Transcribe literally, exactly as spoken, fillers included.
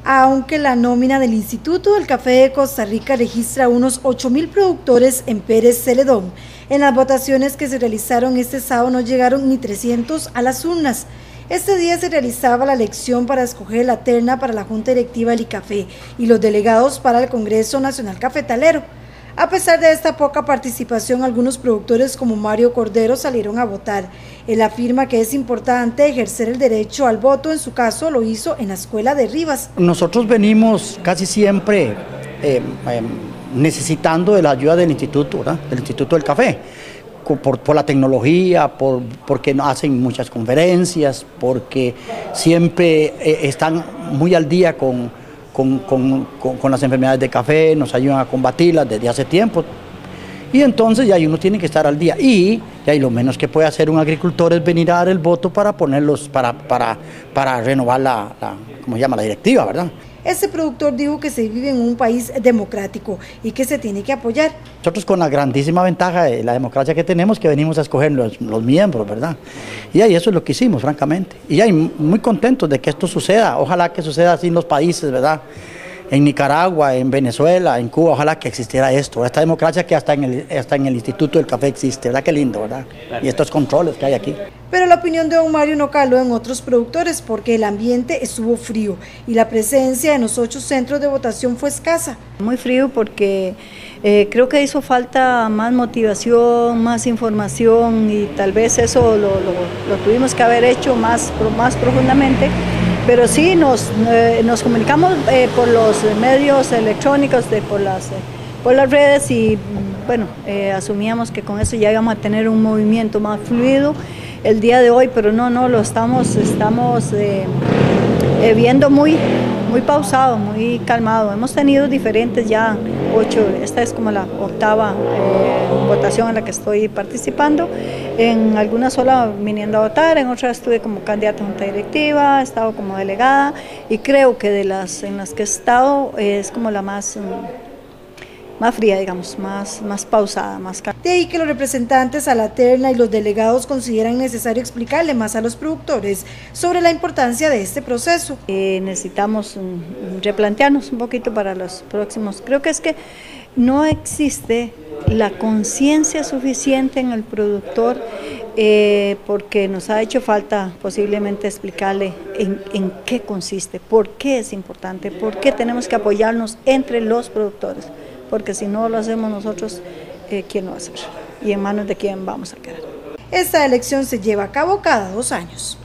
Aunque la nómina del Instituto del Café de Costa Rica registra unos ocho mil productores en Pérez Celedón, en las votaciones que se realizaron este sábado no llegaron ni trescientos a las urnas. Este día se realizaba la elección para escoger la terna para la Junta Directiva del ICAFE y los delegados para el Congreso Nacional Cafetalero. A pesar de esta poca participación, algunos productores como Mario Cordero salieron a votar. Él afirma que es importante ejercer el derecho al voto, en su caso lo hizo en la escuela de Rivas. Nosotros venimos casi siempre eh, eh, necesitando de la ayuda del instituto, ¿verdad? Del Instituto del Café, por, por la tecnología, por, porque hacen muchas conferencias, porque siempre eh, están muy al día con... Con, con, con, con las enfermedades de café, nos ayudan a combatirlas desde hace tiempo. Y entonces ya uno tiene que estar al día. Y ya lo menos que puede hacer un agricultor es venir a dar el voto para ponerlos, para, para, para renovar la, la, ¿cómo se llama? La directiva, ¿verdad? Este productor dijo que se vive en un país democrático y que se tiene que apoyar. Nosotros con la grandísima ventaja de la democracia que tenemos, que venimos a escoger los, los miembros, ¿verdad? Y ahí eso es lo que hicimos, francamente. Y ahí muy contentos de que esto suceda. Ojalá que suceda así en los países, ¿verdad? En Nicaragua, en Venezuela, en Cuba, ojalá que existiera esto, esta democracia que hasta en el, hasta en el Instituto del Café existe, ¿verdad? Qué lindo, ¿verdad? Y estos controles que hay aquí. Pero la opinión de don Mario no caló en otros productores porque el ambiente estuvo frío y la presencia en los ocho centros de votación fue escasa. Muy frío porque eh, creo que hizo falta más motivación, más información y tal vez eso lo, lo, lo tuvimos que haber hecho más, más profundamente. Pero sí, nos, eh, nos comunicamos eh, por los medios electrónicos, de, por, las, eh, por las redes y bueno, eh, asumíamos que con eso ya íbamos a tener un movimiento más fluido el día de hoy, pero no, no, lo estamos, estamos eh, eh, viendo muy, muy pausado, muy calmado. Hemos tenido diferentes ya, ocho, esta es como la octava eh, votación en la que estoy participando. En algunas sola viniendo a votar, en otras estuve como candidata a junta directiva, he estado como delegada y creo que de las en las que he estado es como la más, más fría, digamos, más, más pausada, más calma. De ahí que los representantes a la terna y los delegados consideran necesario explicarle más a los productores sobre la importancia de este proceso. Eh, necesitamos um, replantearnos un poquito para los próximos. Creo que es que no existe la conciencia suficiente en el productor eh, porque nos ha hecho falta posiblemente explicarle en, en qué consiste, por qué es importante, por qué tenemos que apoyarnos entre los productores, porque si no lo hacemos nosotros, eh, ¿quién lo va a hacer? Y en manos de quién vamos a quedar. Esta elección se lleva a cabo cada dos años.